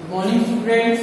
Good morning students.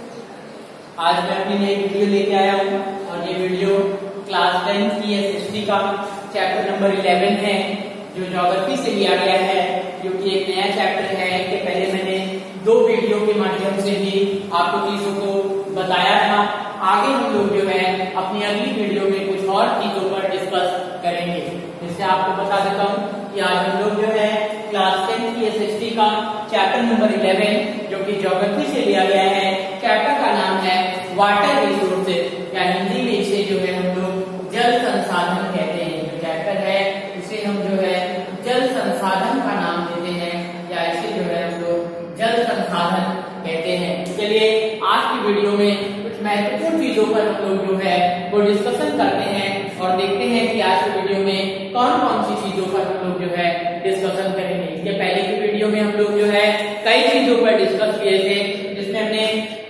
आज मैं अपनी नई वीडियो लेके आया हूँ और ये वीडियो क्लास 10 की हिस्ट्री का चैप्टर नंबर 11 है जो ज्योग्राफी से लिया गया है, जो कि एक नया चैप्टर है। इसके पहले मैंने 2 वीडियो के माध्यम से भी आपको चीजों को बताया था। आगे हम लोग जो है अपनी अगली वीडियो में कुछ और चीजों पर डिस्कस करेंगे। जिससे आपको बता देता हूँ कि आज हम लोग जो है क्लास 10 की हिस्ट्री का चैप्टर नंबर 11 जो कि ज्योग्राफी से लिया गया है। चैप्टर का नाम है वाटर रिसोर्सेज, या हिंदी में इसे जो है हम लोग जल संसाधन कहते हैं। जो चैप्टर है इसे हम जो है जल संसाधन का नाम देते हैं, या इसे जो है हम लोग जल संसाधन कहते हैं। चलिए आज की वीडियो में कुछ महत्वपूर्ण चीजों पर हम लोग जो है वो डिस्कशन करते हैं और देखते हैं कि आज की वीडियो में कौन कौन सी चीजों पर हम लोग जो है डिस्कशन करेंगे। इसके पहले की वीडियो में हम लोग जो है कई चीजों पर डिस्कस किए थे, जिसमें हमने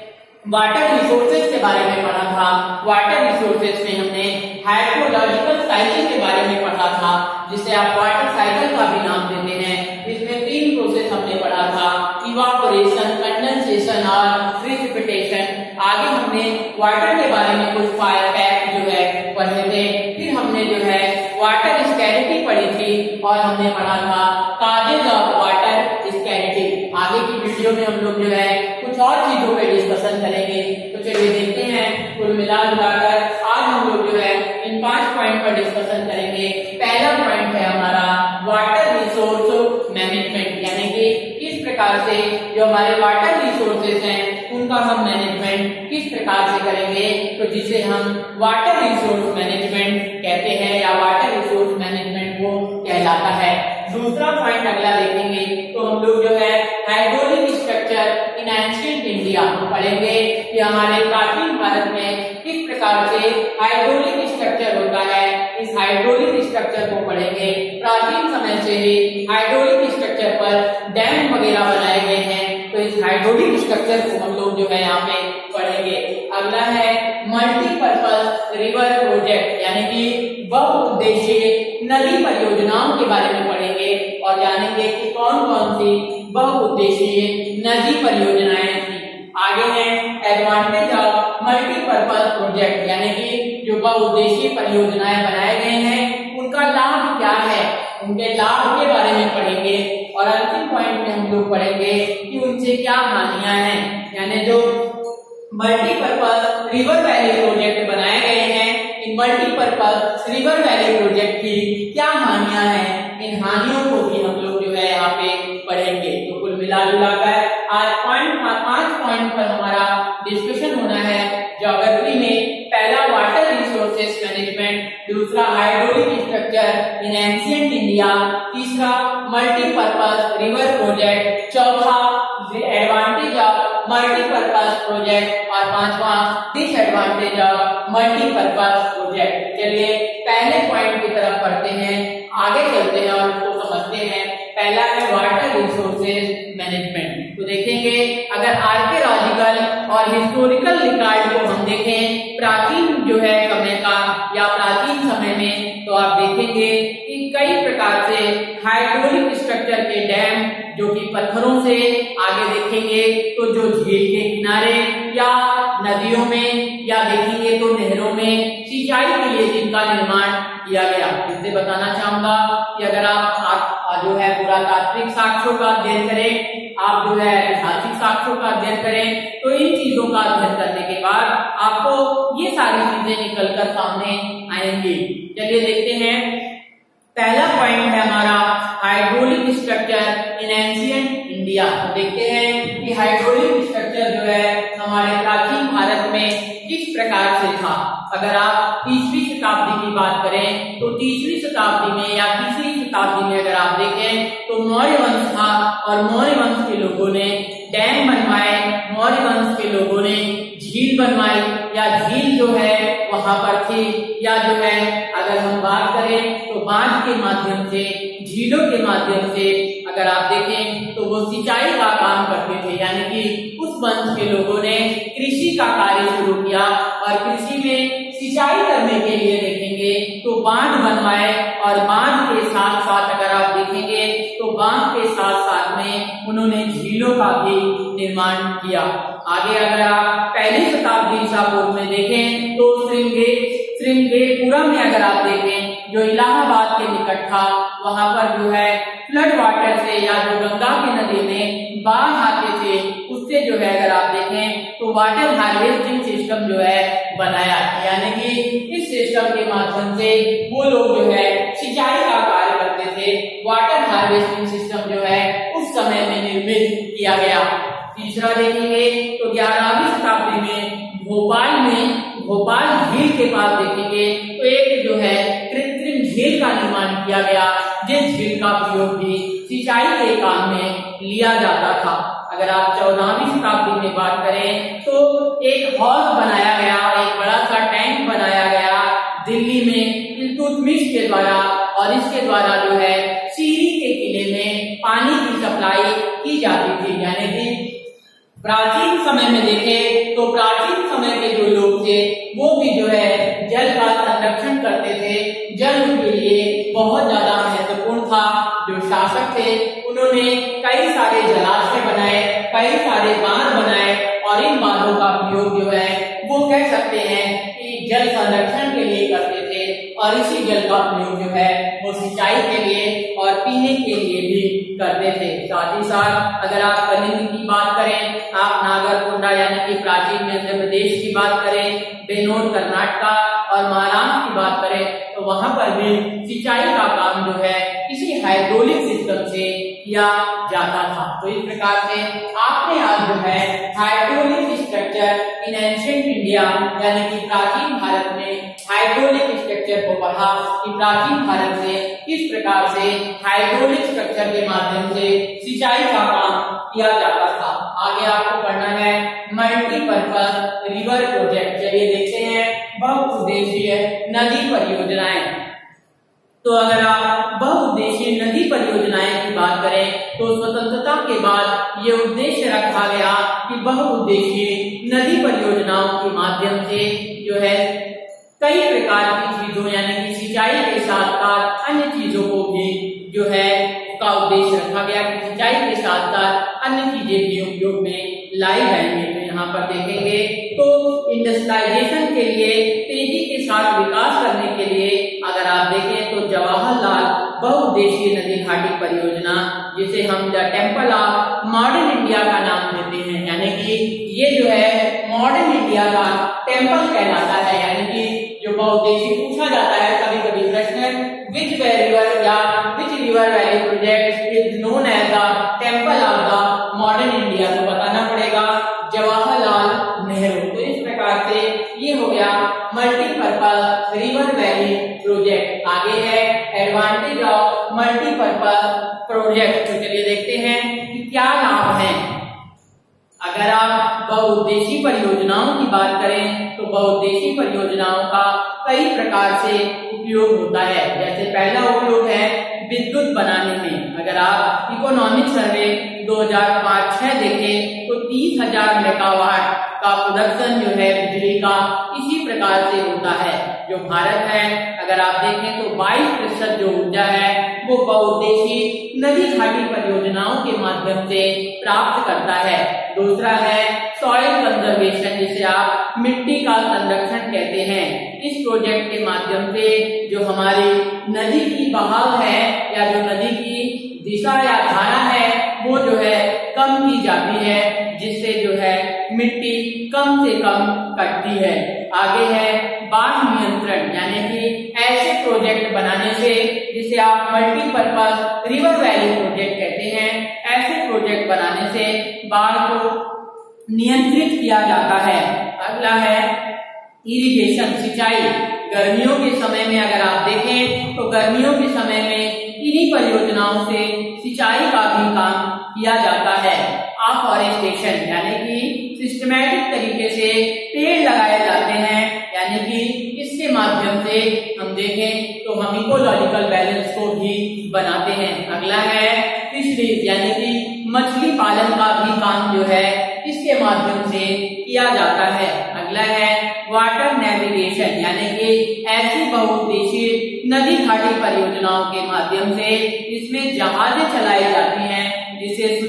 वाटर रिसोर्सेज के बारे में पढ़ा था। वाटर रिसोर्सेज में हमने हाइड्रोलॉजिकल साइकिल के बारे में पढ़ा था, जिसे आप वाटर साइकिल का भी नाम देते हैं। इसमें 3 प्रोसेस हमने पढ़ा था, इवापोरेशन, कंडेंसेशन और प्रिसिपिटेशन। आगे हमने वाटर के बारे में कुछ फायर फैक्ट जो है पढ़े थे। फिर हमने जो है वाटर स्कैरिटी पढ़ी थी और हमने पढ़ा था काजेज ऑफ वाटर स्कैरिटी। आगे की वीडियो में हम लोग जो है कुछ और चीजों पे डिस्कशन करेंगे। तो चलिए देखते हैं, कुल मिलाकर आज हम लोग जो है इन 5 पॉइंट पर डिस्कशन करेंगे। पहला पॉइंट है हमारा वाटर रिसोर्स मैनेजमेंट, यानी कि किस प्रकार से जो हमारे वाटर रिसोर्सेज हैं उनका हम मैनेजमेंट किस प्रकार से करेंगे, तो जिसे हम वाटर रिसोर्स मैनेजमेंट कहते हैं या वाटर रिसोर्स मैनेजमेंट वो कहलाता है। दूसरा पॉइंट अगला देखेंगे तो हम लोग जो है hydraulic structure in ancient India पढ़ेंगे कि हमारे प्राचीन भारत में किस प्रकार से हाइड्रोलिक स्ट्रक्चर होता है। इस हाइड्रोलिक स्ट्रक्चर को पढ़ेंगे। प्राचीन समय से ही हाइड्रोलिक स्ट्रक्चर पर डैम वगैरह बनाए गए हैं, तो इस हाइड्रोलिक स्ट्रक्चर को हम लोग जो है यहाँ पे पढ़ेंगे। अगला है मल्टीपर्पज रिवर प्रोजेक्ट, यानी कि बहुउद्देशीय नदी परियोजनाओं के बारे में पढ़ेंगे और जानेंगे कि कौन कौन सी बहुउद्देशीय नदी परियोजनाएं थी। आगे है एडवांटेज ऑफ मल्टीपर्पज प्रोजेक्ट, यानी कि जो बहुउद्देशीय परियोजनाएं बनाए गए हैं उनका लाभ क्या है, उनके लाभ के बारे में पढ़ेंगे। और अंतिम पॉइंट में हम लोग पढ़ेंगे कि उनसे क्या हानियां हैं, यानी जो मल्टीपर्पज रिवर वैली प्रोजेक्ट बनाए गए हैं, in multipurpose river valley project की क्या हानियां हैं, इन हानियों को भी हम लोग जो है यहाँ पे पढ़ेंगे। तो कुल मिलाकर आज 5 पॉइंट पर हमारा डिस्कशन होना है ज्योग्राफी में। पहला वाटर रिसोर्सेज मैनेजमेंट, दूसरा hydraulic structure in ancient India, तीसरा मल्टीपर्पज रिवर प्रोजेक्ट, चौथा एडवांटेज ऑफ मल्टीपर्पज प्रोजेक्ट और 5वां डिसएडवांटेज ऑफ मल्टीपर्पज प्रोजेक्ट। चलिए पहले पॉइंट की तरफ पढ़ते हैं, आगे चलते हैं और उसको समझते हैं। पहला है वाटर रिसोर्सेज मैनेजमेंट। तो देखेंगे अगर आर्कियोलॉजिकल और हिस्टोरिकल रिकॉर्ड को हम देखें प्राचीन जो है समय का या प्राचीन समय में, तो आप देखेंगे कि कई प्रकार से हाइड्रोलिक स्ट्रक्चर के डैम जो कि पत्थरों से, आगे देखेंगे तो जो झील के किनारे या नदियों में या देखेंगे तो नहरों में सिंचाई के लिए जिनका निर्माण किया गया। इससे बताना चाहूंगा कि अगर आप जो है पुरातात्विक साक्ष्यों का अध्ययन करें, आप जो है ऐतिहासिक साक्ष्यों का अध्ययन करें, तो इन चीजों का अध्ययन करने के बाद आपको ये सारी चीजें निकलकर सामने आएंगी। चलिए देखते हैं, पहला पॉइंट है हमारा hydraulic structure in ancient India. देखते हैं कि हाइड्रोलिक स्ट्रक्चर जो है हमारे प्राचीन भारत में किस प्रकार से था। अगर आप 30वीं शताब्दी की बात करें तो 30वीं शताब्दी में या 3री शताब्दी में अगर आप देखें तो मौर्य वंश था और मौर्य वंश के लोगों ने डैम बनवाए, मौर्य वंश के लोगों ने झील बनवाई या झील जो है वहां पर थी, या जो है अगर हम बात करें तो बांध के माध्यम से, झीलों के माध्यम से अगर आप देखें तो वो सिंचाई का काम करते थे। यानी कि उस वंश के लोगों ने कृषि का कार्य शुरू किया और कृषि में सिंचाई करने के लिए देखेंगे तो बांध बनवाए, और बांध के साथ साथ अगर आप देखेंगे तो बांध के साथ साथ में में उन्होंने झीलों का भी निर्माण किया। आगे अगर आप पहली शताब्दी ईसा पूर्व में देखें तो श्रृंगेरपुरम में अगर आप देखें जो इलाहाबाद के निकट था, वहां पर जो है फ्लड वाटर से या जो गंगा की नदी में बाढ़ आते थे उससे जो है अगर आप देखें तो वाटर हार्वेस्टिंग सिस्टम जो है बनाया, यानी कि इस सिस्टम के माध्यम से वो लोग जो है सिंचाई का कार्य करते थे। वाटर हार्वेस्टिंग सिस्टम जो है उस समय में निर्मित किया गया। तीसरा देखेंगे तो 11वीं शताब्दी में भोपाल झील के पास देखेंगे तो एक जो है कृत्रिम झील का निर्माण किया गया, जिस झील का प्रयोग भी सिंचाई के काम में लिया जाता था। अगर आप 14वीं शताब्दी में बात करें तो एक हौज बनाया गया, एक बड़ा सा टैंक बनाया गया दिल्ली में इल्तुतमिश के द्वारा, और इसके द्वारा जो है सीरी के किले में पानी की सप्लाई की जाती थी। यानी कि प्राचीन समय में देखें तो प्राचीन समय के जो लोग थे वो भी जो है जल का संरक्षण करते थे। जल उनके लिए बहुत ज्यादा महत्वपूर्ण था। जो शासक थे उन्होंने कई सारे जलाशय बनाए, कई सारे बांध बनाए, और इन बांधों का प्रयोग जो है वो कह सकते हैं कि जल संरक्षण के लिए करते थे, और इसी जल का प्रयोग जो है वो सिंचाई के लिए और पीने के लिए भी करते थे। साथ ही साथ अगर आप कलिंग की बात करें, आप नागरकोंडा यानी कि प्राचीन मध्य प्रदेश की बात करें, बेनोर कर्नाटका और महाराष्ट्र की बात करें तो वहां पर भी सिंचाई का काम जो है किसी हाइड्रोलिक सिस्टम से किया जाता था। तो इस प्रकार से आपने आज जो है hydraulic structure in ancient India यानी कि प्राचीन भारत में हाइड्रोलिक स्ट्रक्चर को पढ़ा कि प्राचीन भारत में किस प्रकार से हाइड्रोलिक स्ट्रक्चर के माध्यम से सिंचाई का काम किया जाता था। आगे आपको पढ़ना है मल्टीपर्पज रिवर प्रोजेक्ट। चलिए देखते हैं बहुउद्देशीय नदी परियोजनाएं। तो अगर आप बहुउद्देशीय नदी परियोजनाएं की बात करें तो स्वतंत्रता के बाद ये उद्देश्य रखा गया कि बहुउद्देशीय नदी परियोजनाओं के माध्यम से जो है कई प्रकार की चीजों यानी कि सिंचाई के साथ साथ अन्य चीजों को भी जो है उसका उद्देश्य रखा गया कि सिंचाई के साथ साथ अन्य चीजें भी उपयोग में लाई जाएंगी। तो यहाँ पर देखेंगे तो इंडस्ट्रियलाइजेशन के लिए तेजी के साथ विकास करने के लिए अगर आप देखें तो जवाहरलाल बहुउद्देशीय नदी घाटी परियोजना, जिसे हम the temple of modern India का नाम देते हैं, यानी कि ये जो है मॉडर्न इंडिया का टेम्पल कहलाता है। यानी कि जो बहुउद्देशीय पूछा जाता है कभी कभी प्रश्न, which river valley project is known as the temple of the modern India, तो बताना पड़ेगा जवाहरलाल नेहरू। तो इस प्रकार से ये हो गया मल्टीपर्पज रिवर वैली प्रोजेक्ट। आगे है एडवांटेज ऑफ मल्टीपर्पज प्रोजेक्ट। तो चलिए देखते हैं कि क्या लाभ है। अगर आप बहुउद्देशीय परियोजनाओं की बात करें तो बहुउद्देशीय परियोजनाओं का कई प्रकार से उपयोग होता है। जैसे पहला उपयोग है विद्युत बनाने में। अगर आप इकोनॉमिक सर्वे 2005-06 देखें तो 30,000 मेगावाट का प्रोडक्शन जो है बिजली का इसी प्रकार से होता है। जो भारत है अगर आप देखें तो 22% जो ऊर्जा है वो बहुउद्देशीय नदी घाटी परियोजनाओं के माध्यम से प्राप्त करता है। दूसरा है सॉइल कंजर्वेशन, जिसे आप मिट्टी का संरक्षण कहते हैं। इस प्रोजेक्ट के माध्यम से जो हमारी नदी की बहाव है या जो नदी की दिशा या धारा है वो जो है कम की जाती है, जिससे जो है मिट्टी कम से कम कटती है। आगे है बाढ़ नियंत्रण, यानी कि ऐसे प्रोजेक्ट बनाने से जिसे आप मल्टीपर्पज रिवर वैली प्रोजेक्ट कहते हैं, ऐसे प्रोजेक्ट बनाने से बाढ़ को नियंत्रित किया जाता है। अगला है इरिगेशन, सिंचाई। गर्मियों के समय में अगर आप देखें तो गर्मियों के समय में इन्हीं परियोजनाओं से सिंचाई का भी काम किया जाता है। अफॉरेस्टेशन, यानी कि सिस्टमैटिक तरीके से पेड़ लगाए जाते हैं, यानी कि इसके माध्यम से हम देखें तो हम इकोलॉजिकल बैलेंस को भी बनाते हैं। अगला है फिशरीज, यानी कि मछली पालन का भी काम जो है इसके माध्यम से किया जाता है। अगला है वाटर नेविगेशन, यानी कि ऐसी बहुउद्देशीय नदी घाटी परियोजनाओं के माध्यम से इसमें जहाजें चलाई जाती हैं जिसे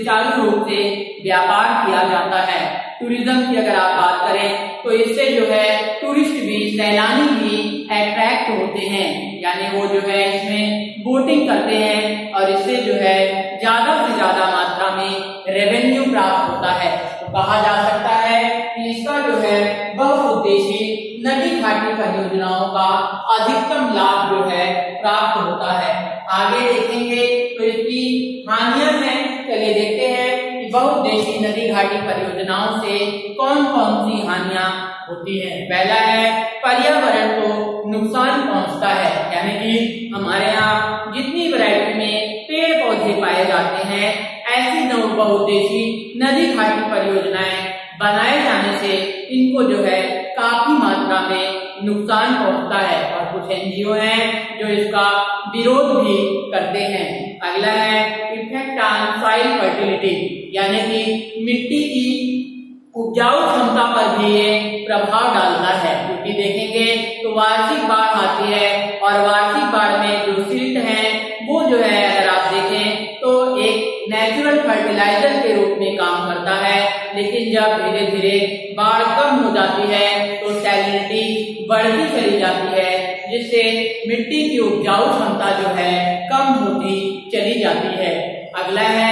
से व्यापार किया जाता है। टूरिज्म की अगर आप बात करें तो इससे जो है टूरिस्ट भी, सैलानी भी अट्रैक्ट होते हैं, यानी वो जो है इसमें बोटिंग करते हैं और इससे जो है ज्यादा से ज्यादा मात्रा में रेवेन्यू प्राप्त होता है। तो कहा जा सकता है कि इसका जो है बहुउद्देशीय नदी घाटी परियोजनाओं का अधिकतम लाभ जो है प्राप्त होता है। आगे देखेंगे तो इसकी हानियां हैं, चलिए देखते हैं कि बहुउद्देशीय नदी घाटी परियोजनाओं से कौन कौन सी हानियां होती है। पहला है पर्यावरण को नुकसान पहुंचता है, यानी कि हमारे यहाँ जितनी वैरायटी में पेड़ पौधे पाए जाते हैं, ऐसी बहुउद्देशीय नदी घाटी परियोजनाएं बनाए जाने से इनको जो है काफी मात्रा में नुकसान पहुंचता है और कुछ एनजीओ हैं जो इसका विरोध भी करते हैं। अगला है इफेक्ट ऑन सॉइल फर्टिलिटी, यानी कि मिट्टी की उपजाऊ क्षमता पर भी ये प्रभाव डालता है, क्योंकि देखेंगे तो वार्षिक बाढ़ आती है और वार्षिक बाढ़ में जो सिल्ट है वो जो है अगर आप देखें तो एक नेचुरल फर्टिलाइजर के रूप में काम करता है, लेकिन जब धीरे धीरे बाढ़ कम हो जाती है तो सैलिनिटी बढ़ती चली जाती है, जिससे मिट्टी की उपजाऊ क्षमता जो है कम होती चली जाती है। अगला है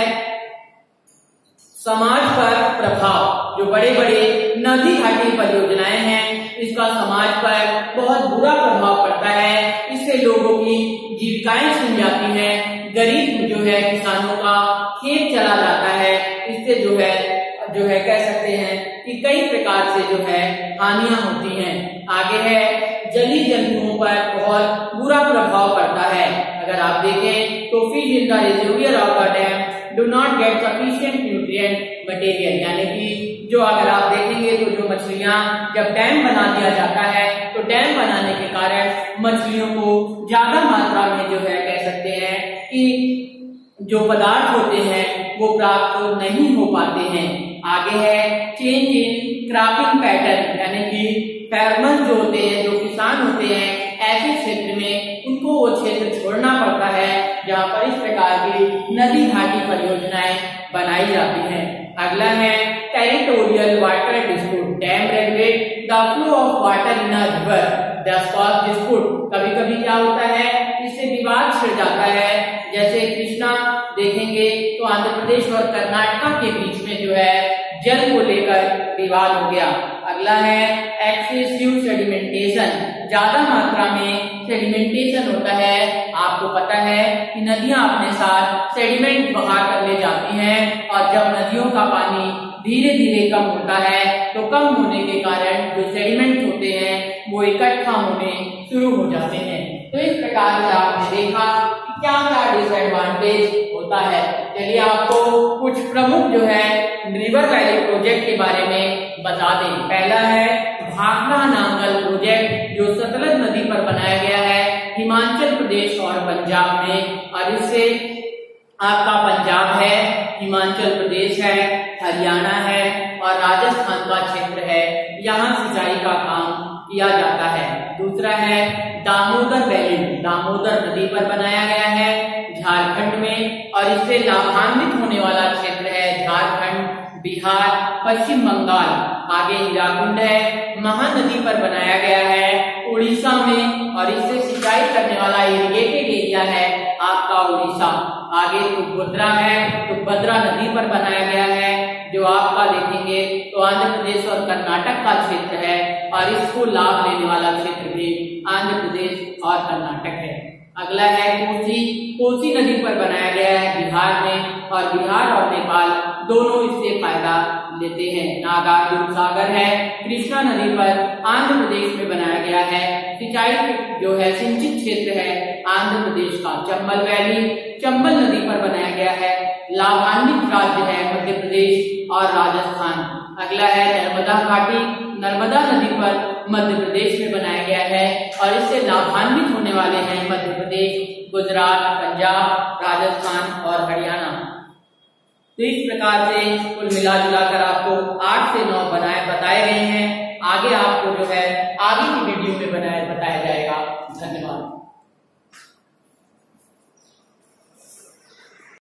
समाज पर प्रभाव। जो बड़े बड़े नदी घाटी परियोजनाएं हैं, इसका समाज पर बहुत बुरा प्रभाव पड़ता है। इससे लोगों की जीविकाएं छिन जाती हैं, गरीब जो है किसानों का खेत चला जाता है। इससे जो है कह सकते हैं कि कई प्रकार से जो है हानियां होती हैं। आगे है जलीय जंतुओं पर बहुत बुरा प्रभाव पड़ता है। अगर आप देखें तो fish in the reservoir of the dam do not get sufficient nutrient material, यानी कि जो अगर आप देखेंगे तो जो मछलियां जब डैम बना दिया जाता है तो डैम बनाने के कारण मछलियों को ज्यादा मात्रा में जो है कह सकते हैं कि जो पदार्थ होते हैं वो प्राप्त नहीं हो पाते हैं। आगे है चेंज इन क्रॉपिंग पैटर्न, यानी कि फार्मर्स जो होते हैं, जो किसान होते हैं, ऐसे क्षेत्र में उनको वो क्षेत्र छोड़ना पड़ता है जहाँ पर इस प्रकार की नदी घाटी परियोजनाएं बनाई जाती हैं। अगला है territorial water dispute, dam regulate the flow of water in a river thus cause dispute. कभी कभी क्या होता है, इससे विवाद छिड़ जाता है। जैसे कृष्णा देखेंगे तो आंध्र प्रदेश और कर्नाटक के बीच में जो है जल को लेकर विवाद हो गया। अगला है एक्सेसिव सेडिमेंटेशन, ज्यादा मात्रा में सेडिमेंटेशन होता है। आपको पता है कि नदियां अपने साथ सेडिमेंट बहा कर ले जाती हैं और जब नदियों का पानी धीरे धीरे कम होता है तो कम होने के कारण जो सेडिमेंट होते हैं वो इकट्ठा होने शुरू हो जाते हैं। तो इस प्रकार से आपने देखा क्या क्या डिसएडवांटेज होता है। चलिए आपको कुछ प्रमुख जो है रिवर वैली प्रोजेक्ट के बारे में बता दें। पहला है भाखड़ा नांगल प्रोजेक्ट, जो सतलज नदी पर बनाया गया है हिमाचल प्रदेश और पंजाब में। और इससे आपका पंजाब है, हिमाचल प्रदेश है, हरियाणा है और राजस्थान का क्षेत्र है, यहाँ सिंचाई का काम किया जाता है। दूसरा है दामोदर वैली, दामोदर नदी पर बनाया गया है झारखंड में और इससे लाभान्वित होने वाला क्षेत्र है झारखंड, बिहार, पश्चिम बंगाल। आगे हीराकुंड है, महानदी पर बनाया गया है उड़ीसा में और इससे सिंचाई करने वाला इरिगेटेड एरिया है आपका उड़ीसा। आगे तुंगभद्रा है, तुंगभद्रा नदी पर बनाया गया है जो आपका देखेंगे तो आंध्र प्रदेश और कर्नाटक का क्षेत्र है और इसको लाभ लेने वाला क्षेत्र भी आंध्र प्रदेश और कर्नाटक है। अगला है कोसी, कोसी नदी पर बनाया गया है बिहार में और बिहार और नेपाल दोनों इससे फायदा लेते हैं। नागार्जुन सागर है, कृष्णा नदी पर आंध्र प्रदेश में बनाया गया है। सिंचाई जो है सिंचित क्षेत्र है आंध्र प्रदेश का। चंबल वैली, चंबल नदी पर बनाया गया है, लाभान्वित राज्य है मध्य प्रदेश और राजस्थान। अगला है नर्मदा घाटी, नर्मदा नदी पर मध्य प्रदेश में बनाया गया है और इससे लाभान्वित होने वाले हैं मध्य प्रदेश, गुजरात, पंजाब, राजस्थान और हरियाणा। तो इस प्रकार से कुल मिला जुलाकर आपको 8 से 9 बताए गए हैं। आगे आपको जो है आगे की वीडियो में बताया जाएगा।